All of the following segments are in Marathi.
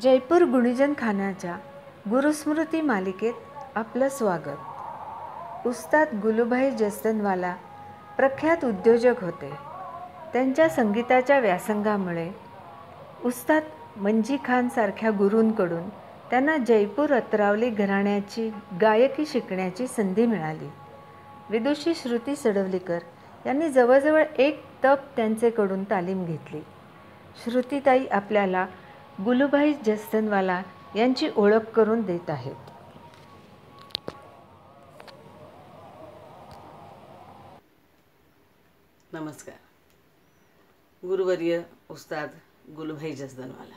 जयपूर गुणीजन खानाच्या गुरुस्मृती मालिकेत आपलं स्वागत। उस्ताद गुलूभाई जसदनवाला प्रख्यात उद्योजक होते। त्यांच्या संगीताच्या व्यासंगामुळे उस्ताद मंजी खान सारख्या गुरूंकडून त्यांना जयपूर अत्रावली घराण्याची गायकी शिकण्याची संधी मिळाली। विदुषी श्रुती सडवलीकर यांनी जवळजवळ एक तप त्यांचेकडून तालीम घेतली। श्रुतीताई आपल्याला गुलूभाई जसदनवाला यांची ओळख करून देत आहेत। नमस्कार। गुरुवर्य उस्ताद गुलूभाई जसदनवाला,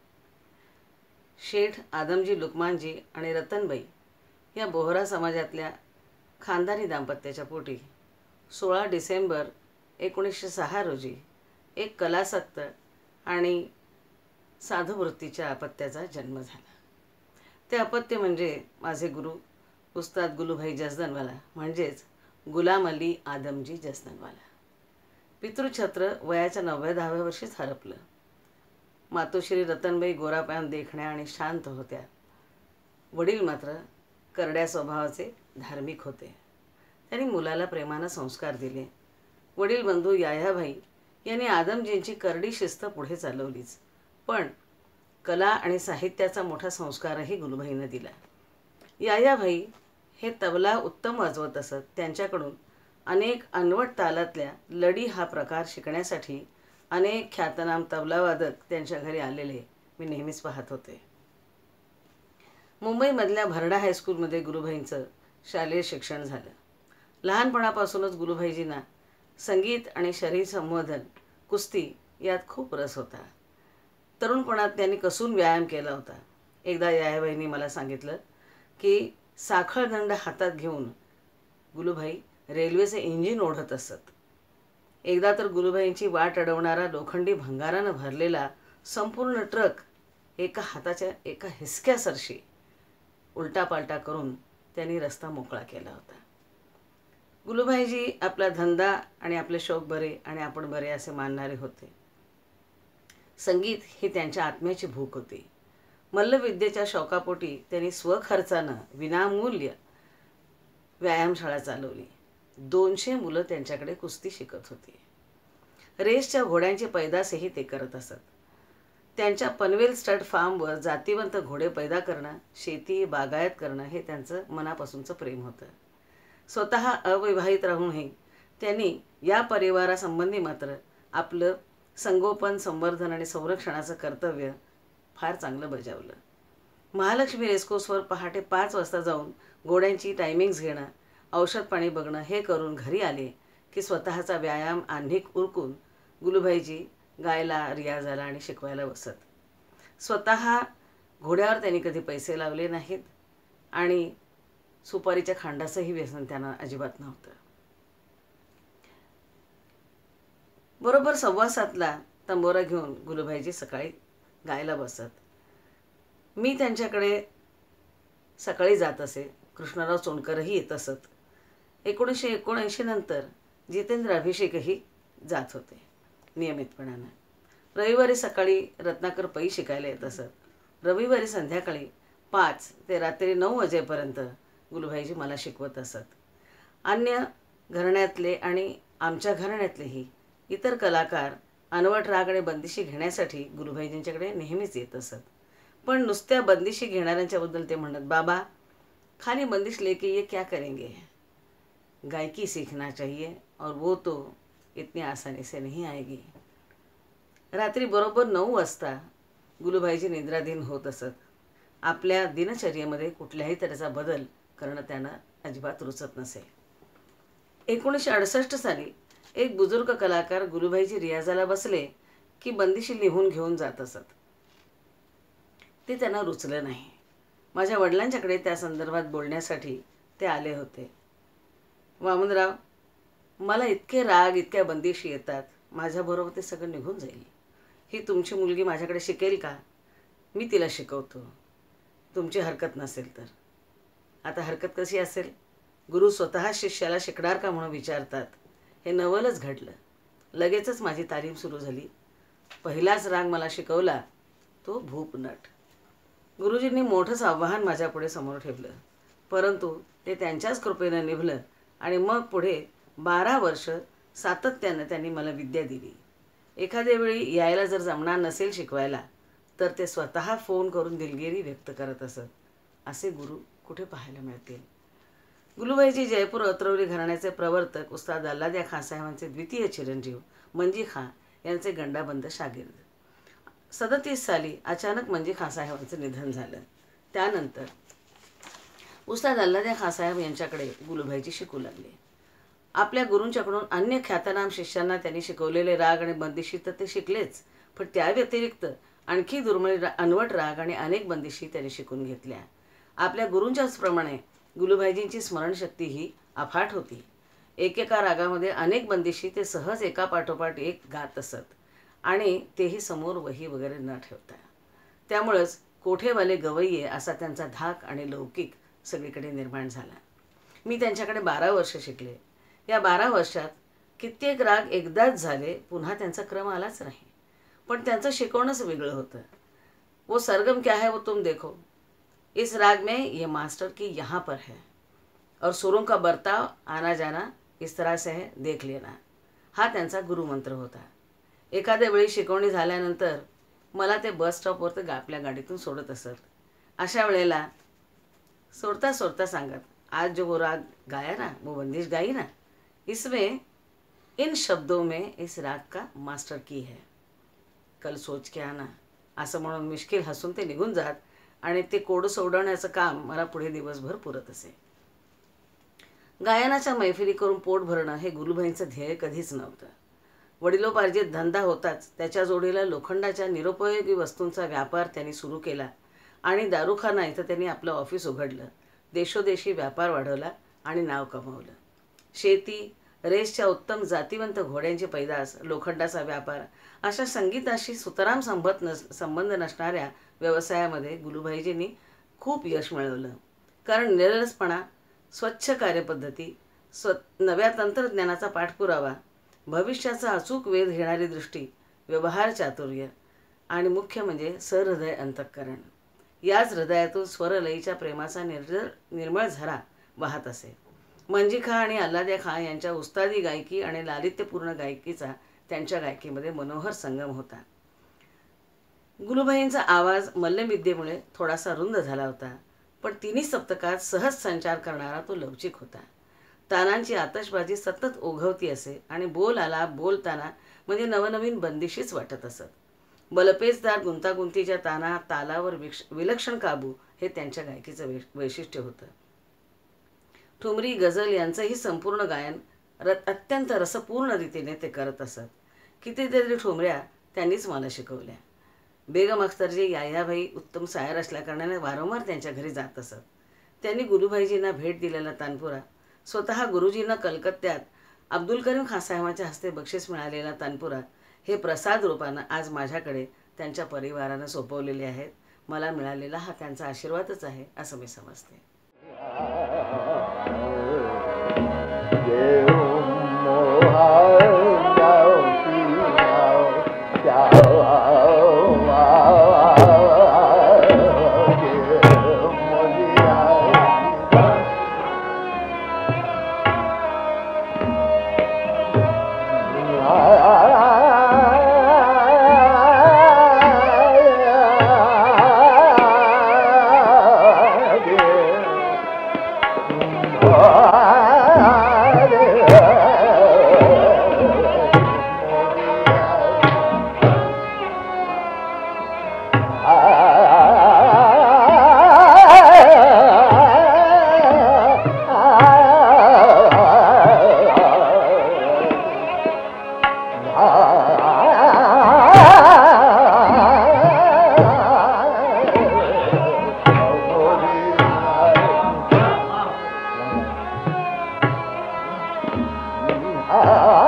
शेठ आदमजी लुकमानजी आणि रतनबाई या बोहरा समाजातल्या खानदानी दाम्पत्याच्या पोटी 16 डिसेंबर 1906 रोजी एक कलासक्त आणि साधुवृत्तीच्या अपत्याचा जन्म झाला। ते अपत्य म्हणजे माझे गुरु उस्ताद गुलूभाई जसदनवाला म्हणजेच गुलाम अली आदमजी जसदनवाला। पितृछत्र वयाच्या 90व्या वर्षीच हरपलं। मातोश्री रतनबाई गोरापान देखण्या आणि शांत होत्या। वडील मात्र करड्या स्वभावाचे धार्मिक होते। त्यांनी मुलाला प्रेमानं संस्कार दिले। वडील बंधू यायाभाई यांनी आदमजींची करडी शिस्त पुढे चालवलीच, पण कला आणि साहित्याचा मोठा संस्कारही गुलूभाईंना दिला। यायाभाई हे तबला उत्तम वाजवत असत। त्यांच्याकडून अनेक अनवट तालातल्या लडी हा प्रकार शिकण्यासाठी अनेक ख्यातनाम तबलावादक त्यांच्या घरी आलेले मी नेहमीच पाहत होते। मुंबईमधल्या भरडा हायस्कूलमध्ये गुलूभाईंचं शालेय शिक्षण झालं। लहानपणापासूनच गुलूभाईजींना संगीत आणि शरीर संवर्धन, कुस्ती यात खूप रस होता। तरुणपणात त्यांनी कसून व्यायाम केला होता। एकदा यायाबाईंनी मला सांगितलं की साखळदंड हातात घेऊन गुलूभाई रेल्वेचे इंजिन ओढत असत। एकदा तर गुलूभाईंची वाट अडवणारा लोखंडी भंगारानं भरलेला संपूर्ण ट्रक एका हाताच्या एका हिसक्यासरशी उलटापालटा करून त्यांनी रस्ता मोकळा केला होता। गुलूभाईजी आपला धंदा आणि आपले शौक बरे आणि आपण बरे असे मानणारे होते। संगीत ही त्यांच्या आत्म्याची भूक होती। मल्लविद्येच्या शौकापोटी त्यांनी स्वखर्चानं विनामूल्य व्यायामशाळा चालवली। 200 मुलं त्यांच्याकडे कुस्ती शिकत होती। रेसच्या घोड्यांची पैदासही ते करत असत। त्यांच्या पनवेल स्टड फार्मवर जातीवंत घोडे पैदा करणं, शेती बागायत करणं हे त्यांचं मनापासूनचं प्रेम होतं। स्वतः अविवाहित राहूनही त्यांनी या परिवारासंबंधी मात्र आपलं संगोपन, संवर्धन आणि संरक्षणाचं कर्तव्य फार चांगलं बजावलं। महालक्ष्मी रेसकोर्सवर पहाटे 5 वाजता जाऊन घोड्यांची टायमिंग्स घेणं, औषध पाणी बघणं हे करून घरी आले की स्वतःचा व्यायाम आन्हिक उरकून गुलूभाईजी गायला, रियाजाला आणि शिकवायला बसत। स्वतः घोड्यावर त्यांनी कधी पैसे लावले नाहीत आणि सुपारीच्या खांडाचंही व्यसन त्यांना अजिबात नव्हतं। बरोबर 7:15ला तंबोरा घेऊन गुलूभाईजी सकाळी गायला बसत। मी त्यांच्याकडे सकाळी जात असे। कृष्णराव सोनकरही येत असत। 1979 नंतर जितेंद्र अभिषेकही जात होते नियमितपणानं। रविवारी सकाळी रत्नाकर पै शिकायला येत असत। रविवारी संध्याकाळी 5 ते रात्री 9 वाजेपर्यंत गुलूभाईजी मला शिकवत असत। अन्य घराण्यातले आणि आमच्या घराण्यातलेही इतर कलाकार अनवट राग आणि बंदिशी घेण्यासाठी गुलूभाईजींच्याकडे नेहमीच येत असत। पण नुसत्या बंदिशी घेणाऱ्यांच्याबद्दल ते म्हणत, बाबा खाली बंदिश लेके ये क्या करेंगे, गायकी सीखना चाहिए और वो तो इतनी आसानी से नहीं आएगी। रात्री बरोबर 9 वाजता गुलूभाईजी निद्राधीन होत असत। आपल्या दिनचर्येमध्ये कुठल्याही तऱ्हेचा बदल करणं त्यांना अजिबात रुचत नसे। 1968 साली एक बुजुर्ग कलाकार गुलूभाईजी रियाजाला बसले की बंदिशी लिहून घेऊन जात असत। ते त्यांना रुचलं नाही। माझ्या वडिलांच्याकडे त्या संदर्भात बोलण्यासाठी ते आले होते। वामनराव, मला इतके राग, इतक्या बंदिशी येतात, माझ्याबरोबर ते सगळं निघून जाईल। ही तुमची मुलगी माझ्याकडे शिकेल का? मी तिला शिकवतो, तुमची हरकत नसेल तर। आता हरकत कशी असेल? गुरु स्वतः शिष्याला शिकणार का म्हणून विचारतात। हे नवलच घडलं। लगेचच माझी तालीम सुरू झाली। पहिलाच राग मला शिकवला तो भूपनट। गुरुजींनी मोठंच आव्हान माझ्यापुढे समोर ठेवलं, परंतु ते त्यांच्याच कृपेनं निभलं आणि मग पुढे 12 वर्ष सातत्यानं त्यांनी मला विद्या दिली. एखाद्या वेळी यायला जर जमणार नसेल शिकवायला, तर ते स्वतः फोन करून दिलगिरी व्यक्त करत असत. असे गुरु कुठे पाहायला मिळतील. गुलूभाईजी जयपूर अत्रौली घराण्याचे प्रवर्तक उस्ताद अल्लादिया खां साहेबांचे द्वितीय चिरंजीव मंजी खां यांचे गंडाबंद शागिर्द. 37 साली अचानक मंजी खां साहेबांचं निधन झालं. त्यानंतर उस्ताद अल्लादिया खां साहेब यांच्याकडे गुलूभाईजी शिकू लागले. आपल्या गुरूंच्याकडून अन्य ख्यातनाम शिष्यांना त्यांनी शिकवलेले राग आणि बंदिशी तर ते शिकलेच, पण त्या व्यतिरिक्त आणखी दुर्मिळ अनवट राग आणि अनेक बंदिशी त्यांनी शिकून घेतल्या. आपल्या गुरूंच्याच प्रमाणे गुलूभाईजींची स्मरणशक्ती ही अफाट होती. एकेका रागामध्ये अनेक बंदिशी ते सहज एका पाठोपाठ एक गात असत आणि तेही समोर वही वगैरे न ठेवता. त्यामुळंच कोठेवाले गवय्ये असा त्यांचा धाक आणि लौकिक सगळीकडे निर्माण झाला. मी त्यांच्याकडे 12 वर्ष शिकले. या 12 वर्षात कित्येक राग एकदाच झाले, पुन्हा त्यांचा क्रम आलाच नाही. पण त्यांचं शिकवणंच वेगळं होतं. वो सरगम क्या है वो तुम देखो, इस राग में ये मास्टर की यहाँ पर है और सुरों का बर्ताव आना जाना इस तरह से है, देख लेना. हा त्यांचा गुरुमंत्र होता. एखाद्या वेळी शिकवणी झाल्यानंतर मला ते बस स्टॉपवर आपल्या गाडीतून सोडत असत. अशा वेळेला सोडता सोडता सांगत, आज जो वो राग गाया ना, वो बंदिश गाई ना, इसमें इन शब्दों में इस राग का मास्टर की है, कल सोच के आना. असं म्हणून मिश्किल हसून ते निघून जात आणि ते कोड सोडवण्याचं काम मला पुढे दिवसभर पुरत असे. गायनाच्या मैफिली करून पोट भरणं हे गुलूभाईंचं ध्येय कधीच नव्हतं. वडिलोपार्जित धंदा होताच त्याच्या जोडीला लोखंडाच्या निरुपयोगी वस्तूंचा व्यापार त्यांनी सुरू केला आणि दारूखाना इथं त्यांनी आपलं ऑफिस उघडलं. देशोदेशी व्यापार वाढवला आणि नाव कमावलं. शेती, रेसच्या उत्तम जातीवंत घोड्यांची पैदास, लोखंडाचा व्यापार अशा संगीताशी सुतराम संबंध नसणाऱ्या व्यवसायामध्ये गुलूभाईजींनी खूप यश मिळवलं. कारण निरलसपणा, स्वच्छ कार्यपद्धती, नव्या तंत्रज्ञानाचा पाठपुरावा, भविष्याचा अचूक वेध घेणारी दृष्टी, व्यवहार चातुर्य आणि मुख्य म्हणजे सहृदय अंतःकरण. याच हृदयातून स्वरलयीच्या प्रेमाचा निर्मळ झरा वाहत असे. मंजी खां आणि अल्लादिया खां यांच्या उस्तादी गायकी आणि लालित्यपूर्ण गायकीचा त्यांच्या गायकीमध्ये मनोहर संगम होता. गुलूभाईंचा आवाज मल्लविद्येमुळे थोडासा रुंद झाला होता, पण तिन्ही सप्तकात सहज संचार करणारा तो लवचिक होता. तानांची आतषबाजी सतत ओघवती असे आणि बोल आला बोलताना म्हणजे नवनवीन बंदिशीच वाटत असत. बलपेचदार गुंतागुंतीच्या तालावर विलक्षण काबू हे त्यांच्या गायकीचं वैशिष्ट्य होतं. ठुमरी, गझल यांचंही संपूर्ण गायन अत्यंत रसपूर्ण रीतीने ते करत असत. कितीतरी ठुमऱ्या त्यांनीच मला शिकवल्या. बेगम अख्तरजी यायाभाई उत्तम शायर असल्याकारणाने वारंवार त्यांच्या घरी जात असत. त्यांनी गुलूभाईजींना भेट दिलेला तानपुरा, स्वतः गुरुजींना कलकत्त्यात अब्दुल करीम खां साहेबांच्या हस्ते बक्षीस मिळालेला तानपुरा हे प्रसाद रूपानं आज माझ्याकडे त्यांच्या परिवारानं सोपवलेले आहेत. मला मिळालेला हा त्यांचा आशीर्वादच आहे असं मी समजते. Ah